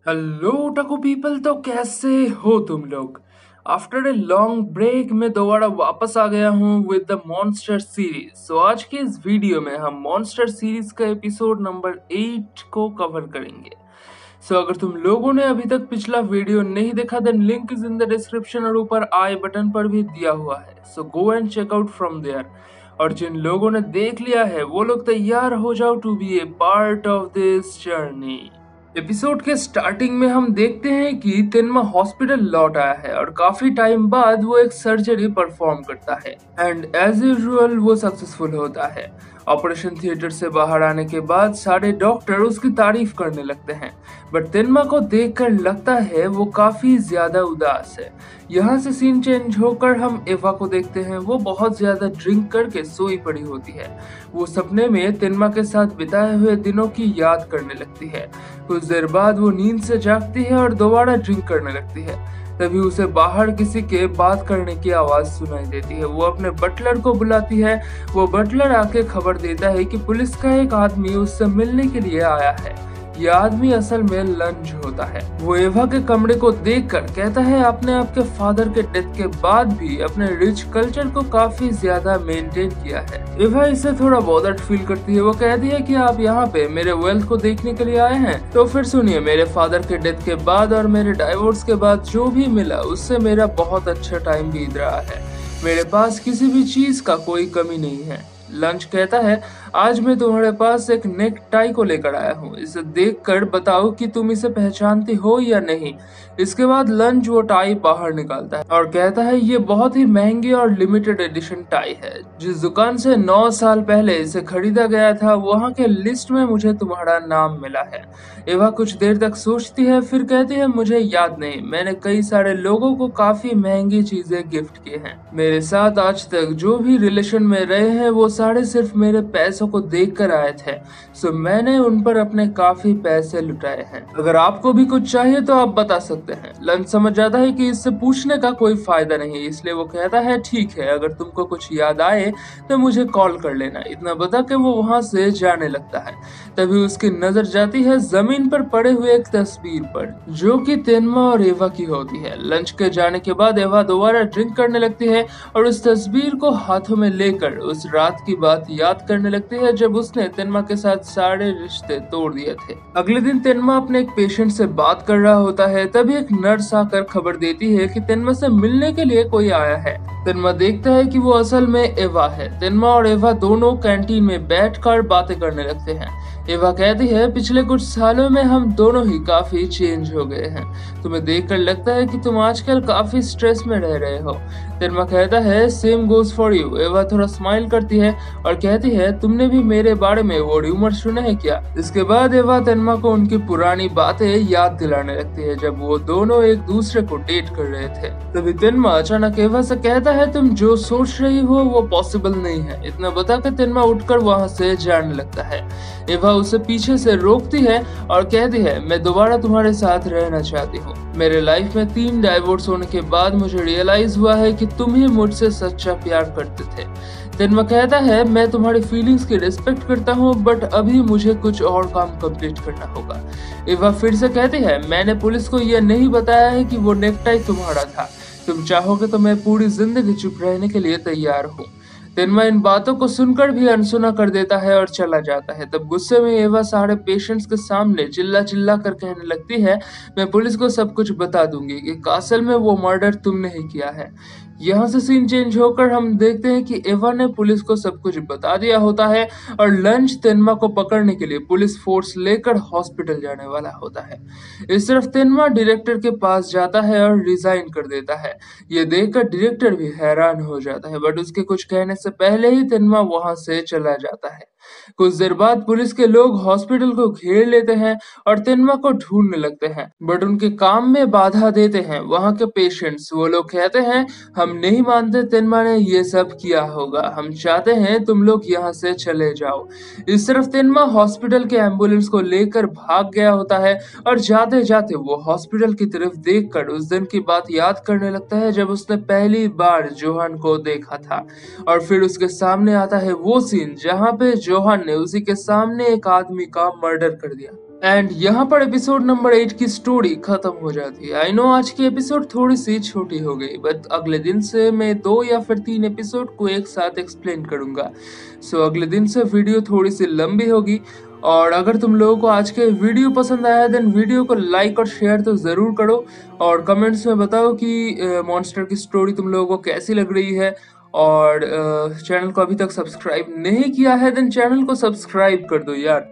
Hello टको people. तो कैसे हो तुम लोग? आफ्टर ए लॉन्ग ब्रेक मैं दोबारा वापस आ गया हूँ with the monster series. So आज के इस वीडियो में हम मॉन्स्टर सीरीज का एपिसोड नंबर 8 को कवर करेंगे। अगर तुम लोगों ने अभी तक पिछला वीडियो नहीं देखा then link is in the description और ऊपर आई बटन पर भी दिया हुआ है। So go and check out from there. और जिन लोगों ने देख लिया है वो लोग तैयार हो जाओ to be a part of this journey. Episode के स्टार्टिंग में हम देखते हैं कि तेनमा हॉस्पिटल लौट आया है और काफी टाइम बाद वो एक सर्जरी परफॉर्म करता है एंड एज यूजुअल वो सक्सेसफुल होता है। ऑपरेशन थिएटर से बाहर आने के बाद सारे डॉक्टर उसकी तारीफ करने लगते हैं, बट तेनमा को देखकर लगता है वो काफी ज्यादा उदास है। यहाँ से सीन चेंज होकर हम एवा को देखते हैं। वो बहुत ज्यादा ड्रिंक करके सोई पड़ी होती है। वो सपने में तेनमा के साथ बिताए हुए दिनों की याद करने लगती है। कुछ देर बाद वो नींद से जागती है और दोबारा ड्रिंक करने लगती है। तभी उसे बाहर किसी के बात करने की आवाज सुनाई देती है। वो अपने बटलर को बुलाती है। वो बटलर आके खबर देता है कि पुलिस का एक आदमी उससे मिलने के लिए आया है। यह आदमी असल में लंज होता है। वो एवा के कमरे को देखकर कहता है आपने आपके फादर के डेथ के बाद भी अपने रिच कल्चर को काफी ज्यादा मेंटेन किया है। एवा इससे थोड़ा बॉदर्ड फील करती है। वो कहती है कि आप यहाँ पे मेरे वेल्थ को देखने के लिए आए हैं, तो फिर सुनिए, मेरे फादर के डेथ के बाद और मेरे डाइवोर्स के बाद जो भी मिला उससे मेरा बहुत अच्छा टाइम बीत रहा है। मेरे पास किसी भी चीज का कोई कमी नहीं है। लंच कहता है आज मैं तुम्हारे पास एक नेक टाई को लेकर आया हूँ, इसे देखकर बताओ कि तुम इसे पहचानती हो या नहीं। इसके बाद लंच वो टाई बाहर निकालता है और कहता है ये बहुत ही महंगी और लिमिटेड एडिशन टाई है। जिस दुकान से 9 साल पहले इसे खरीदा गया था वहाँ के लिस्ट में मुझे तुम्हारा नाम मिला है। एवा कुछ देर तक सोचती है, फिर कहती है मुझे याद नहीं, मैंने कई सारे लोगों को काफी महंगी चीजें गिफ्ट की हैं। मेरे साथ आज तक जो भी रिलेशन में रहे हैं वो सारे सिर्फ मेरे पैसों को देख कर आए थे। सो मैंने उन पर अपने काफी पैसे लुटाए हैं। अगर आपको भी कुछ चाहिए तो आप बता सकते हैं। लंच समझ जाता है कि इससे पूछने का कोई फायदा नहीं, इसलिए वो कहता है ठीक है, अगर तुमको कुछ याद आए तो मुझे कॉल कर लेना। इतना बता के वो वहां से जाने लगता है। तभी उसकी नजर जाती है जमीन पर पड़े हुए एक तस्वीर पर, जो कि तेनमा और एवा की होती है। लंच के जाने के बाद एवा दोबारा ड्रिंक करने लगती है और उस तस्वीर को हाथों में लेकर उस रात की बात याद करने लगती है जब उसने तेनमा के साथ सारे रिश्ते तोड़ दिए थे। अगले दिन तेनमा अपने एक पेशेंट से बात कर रहा होता है, तभी एक नर्स आकर खबर देती है कि तेनमा से मिलने के लिए कोई आया है। तेनमा देखता है कि वो असल में एवा है। तेनमा और एवा दोनों कैंटीन में बैठकर बातें करने लगते हैं। एवा कहती है पिछले कुछ सालों में हम दोनों ही काफी चेंज हो गए हैं। तुम्हें देखकर लगता है कि तुम आजकल काफी स्ट्रेस में रह रहे हो। तेनमा कहता है सेम गोज फॉर यू। एवा थोड़ा स्माइल करती है और कहती है तुमने भी मेरे बारे में वो र्यूमर सुने हैं क्या? इसके बाद एवा तेनमा को उनकी पुरानी बातें याद दिलाने लगती है जब वो दोनों एक दूसरे को डेट कर रहे थे। तभी तेनमा अचानक एवा से कहता है तुम जो सोच रही हो वो पॉसिबल नहीं है। इतना बता के तेनमा उठकर वहाँ से जाने लगता है। एवा उसे पीछे से रोकती है और कहती है मैं दोबारा तुम्हारे साथ रहना चाहती हूँ। मेरे लाइफ में 3 डाइवोर्स होने के बाद मुझे रियलाइज हुआ है कि तुम ही मुझसे सच्चा प्यार करते थे। तेनमा कहता है मैं तुम्हारी फीलिंग्स की रिस्पेक्ट करता हूँ, बट अभी मुझे कुछ और काम कंप्लीट करना होगा। एवा फिर से कहती है मैंने पुलिस को यह नहीं बताया है कि वो नेकटाई तुम्हारा था। तुम चाहोगे तो मैं पूरी जिंदगी चुप रहने के लिए तैयार हूँ। तेनमा इन बातों को सुनकर भी अनसुना कर देता है और चला जाता है। तब गुस्से में एवा सारे पेशेंट्स के सामने चिल्ला चिल्ला कर कहने लगती है मैं पुलिस को सब कुछ बता दूंगी कि असल में वो मर्डर तुमने ही किया है। यहाँ से सीन चेंज होकर हम देखते हैं कि एवा ने पुलिस को सब कुछ बता दिया होता है और लंच तेनमा को पकड़ने के लिए पुलिस फोर्स लेकर हॉस्पिटल जाने वाला होता है। इस तरफ तेनमा डायरेक्टर के पास जाता है और रिजाइन कर देता है। ये देखकर डायरेक्टर भी हैरान हो जाता है, बट उसके कुछ कहने से पहले ही तेनमा वहां से चला जाता है। कुछ देर बाद पुलिस के लोग हॉस्पिटल को घेर लेते हैं और तेनमा को ढूंढने लगते हैं, बट उनके काम में बाधा देते हैं वहां के पेशेंट्स। वो लोग कहते हैं हम नहीं मानते तेनमा ने ये सब किया होगा, हम चाहते हैं तुम लोग यहाँ से चले जाओ। इस तरफ तेनमा हॉस्पिटल के एम्बुलेंस को लेकर भाग गया होता है और जाते जाते वो हॉस्पिटल की तरफ देखकर उस दिन की बात याद करने लगता है जब उसने पहली बार जोहान को देखा था। और फिर उसके सामने आता है वो सीन जहाँ पे जोहान ने उसी के सामने एक आदमी का मर्डर कर दिया। एंड यहाँ पर एपिसोड नंबर 8 की स्टोरी खत्म हो जाती है। आई नो आज की एपिसोड थोड़ी सी छोटी हो गई, बट अगले दिन से मैं 2 या फिर 3 एपिसोड को एक साथ एक्सप्लेन करूंगा। सो अगले दिन से वीडियो थोड़ी सी लंबी होगी। और अगर तुम लोगों को आज के वीडियो पसंद आया देन वीडियो को लाइक और शेयर तो ज़रूर करो, और कमेंट्स में बताओ कि मॉन्स्टर की स्टोरी तुम लोगों को कैसी लग रही है। और चैनल को अभी तक सब्सक्राइब नहीं किया है देन चैनल को सब्सक्राइब कर दो यार।